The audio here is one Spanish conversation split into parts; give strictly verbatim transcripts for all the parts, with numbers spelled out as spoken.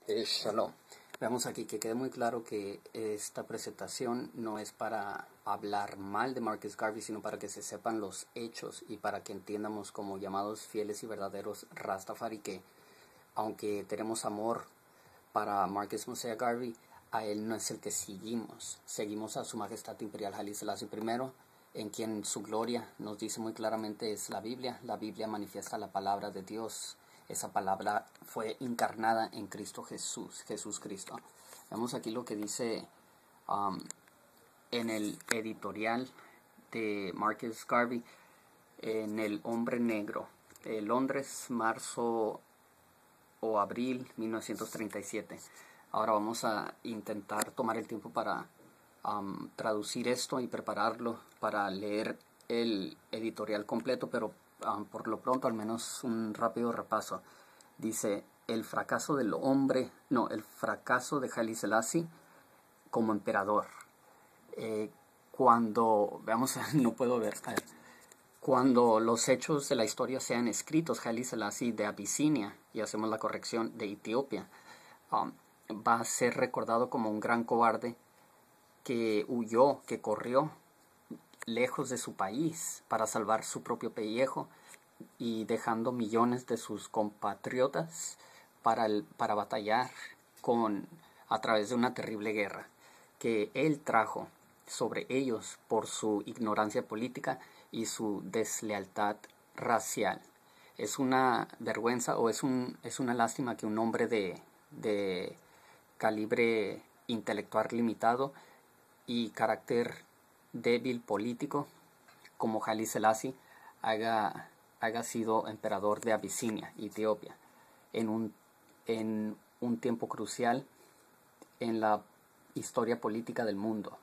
Eh, Shalom. Veamos aquí que quede muy claro que esta presentación no es para hablar mal de Marcus Garvey, sino para que se sepan los hechos y para que entiendamos como llamados fieles y verdaderos Rastafari que, aunque tenemos amor para Marcus Mosiah Garvey, a él no es el que seguimos. Seguimos a su majestad imperial Haile Selassie primero, en quien su gloria nos dice muy claramente es la Biblia. La Biblia manifiesta la palabra de Dios. Esa palabra fue encarnada en Cristo Jesús, Jesús Cristo. Vemos aquí lo que dice um, en el editorial de Marcus Garvey, en El Hombre Negro, eh, Londres, marzo o abril mil novecientos treinta y siete. Ahora vamos a intentar tomar el tiempo para um, traducir esto y prepararlo para leer el editorial completo, pero Um, por lo pronto al menos un rápido repaso. Dice: el fracaso del hombre, no, el fracaso de Haile Selassie como emperador. Eh, cuando, veamos, no puedo ver, a ver, cuando los hechos de la historia sean escritos, Haile Selassie de Abisinia, y hacemos la corrección, de Etiopía, um, va a ser recordado como un gran cobarde que huyó, que corrió lejos de su país para salvar su propio pellejo y dejando millones de sus compatriotas para, el, para batallar con, a través de una terrible guerra que él trajo sobre ellos por su ignorancia política y su deslealtad racial. Es una vergüenza o es, un, es una lástima que un hombre de, de calibre intelectual limitado y carácter débil político como Haile Selassie haga, haga sido emperador de Abisinia, Etiopía, en un, en un tiempo crucial en la historia política del mundo.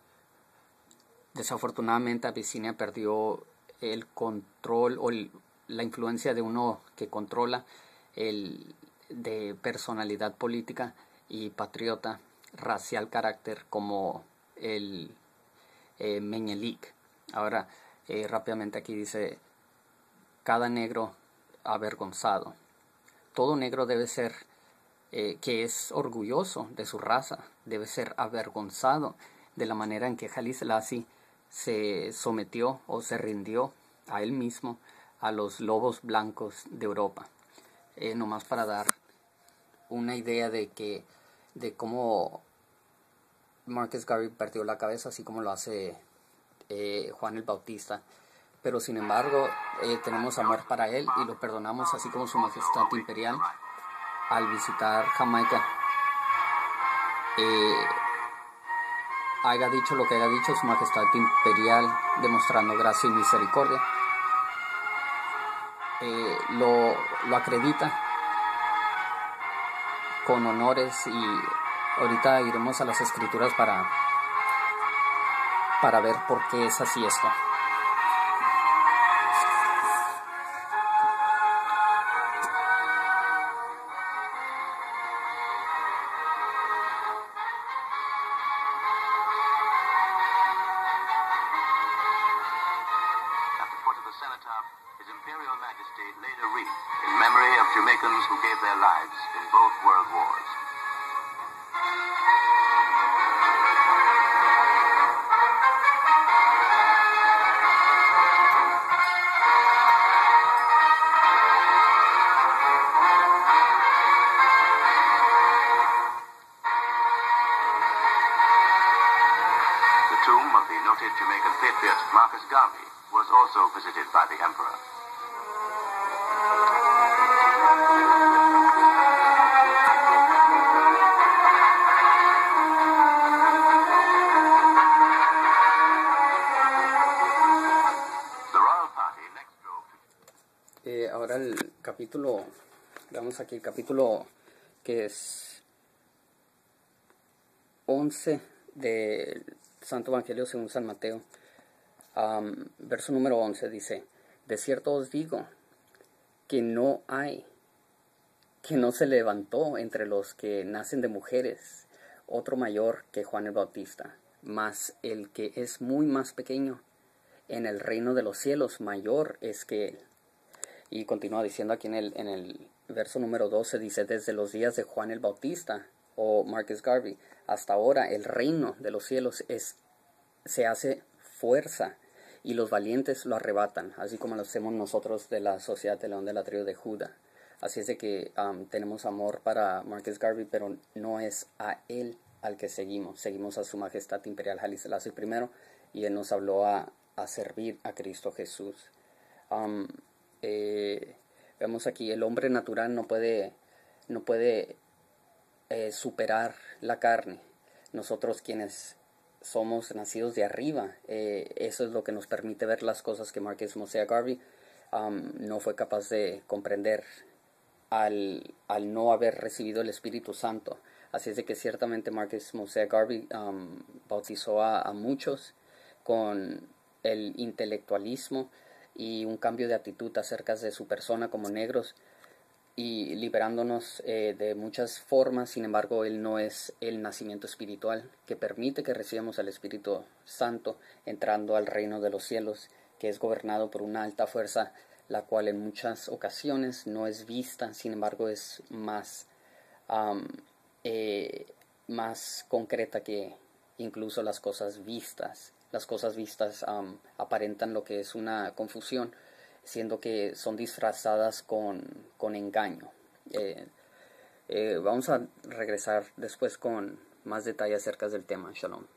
Desafortunadamente Abisinia perdió el control o el, la influencia de uno que controla el de personalidad política y patriota racial carácter como el Eh, Meñique. Ahora, eh, rápidamente aquí dice: cada negro avergonzado. Todo negro debe ser, eh, que es orgulloso de su raza, debe ser avergonzado de la manera en que Haile Selassie se sometió o se rindió a él mismo a los lobos blancos de Europa. Eh, nomás para dar una idea de que de cómo Marcus Garvey perdió la cabeza, así como lo hace eh, Juan el Bautista. Pero sin embargo, eh, tenemos amor para él y lo perdonamos, así como su majestad imperial al visitar Jamaica eh, haya dicho lo que haya dicho su majestad imperial, demostrando gracia y misericordia. Eh, lo, lo acredita con honores y ahorita iremos a las escrituras para, para ver por qué es así esto. At the foot of the cenotaph, His Imperial Majesty laid a wreath in memory of Jamaicans who gave their lives in both world wars. The tomb of the noted Jamaican patriot Marcus Garvey was also visited by the Emperor. The royal party next drove to... Eh, ahora el capítulo, veamos aquí el capítulo que es once del Santo Evangelio según San Mateo. Um, verso número once dice: de cierto os digo que no hay, que no se levantó entre los que nacen de mujeres otro mayor que Juan el Bautista, mas el que es muy más pequeño en el reino de los cielos mayor es que él. Y continúa diciendo aquí en el, en el verso número doce dice, desde los días de Juan el Bautista, o Marcus Garvey, hasta ahora el reino de los cielos es, se hace fuerza, y los valientes lo arrebatan, así como lo hacemos nosotros de la Sociedad de León de la Tribu de Judá. Así es de que um, tenemos amor para Marcus Garvey, pero no es a él al que seguimos. Seguimos a su majestad imperial Haile Selassie primero, y él nos habló a, a servir a Cristo Jesús. Um, eh, vemos aquí, el hombre natural no puede, no puede eh, superar la carne. Nosotros quienes somos nacidos de arriba, eh, eso es lo que nos permite ver las cosas que Marcus Mosiah Garvey um, no fue capaz de comprender al, al no haber recibido el Espíritu Santo. Así es de que ciertamente Marcus Mosiah Garvey um, bautizó a, a muchos con el intelectualismo y un cambio de actitud acerca de su persona como negros, y liberándonos eh, de muchas formas. Sin embargo, él no es el nacimiento espiritual que permite que recibamos al Espíritu Santo entrando al reino de los cielos, que es gobernado por una alta fuerza, la cual en muchas ocasiones no es vista, sin embargo es más, um, eh, más concreta que incluso las cosas vistas. Las cosas vistas um, aparentan lo que es una confusión, siendo que son disfrazadas con, con engaño. Eh, eh, vamos a regresar después con más detalles acerca del tema. Shalom.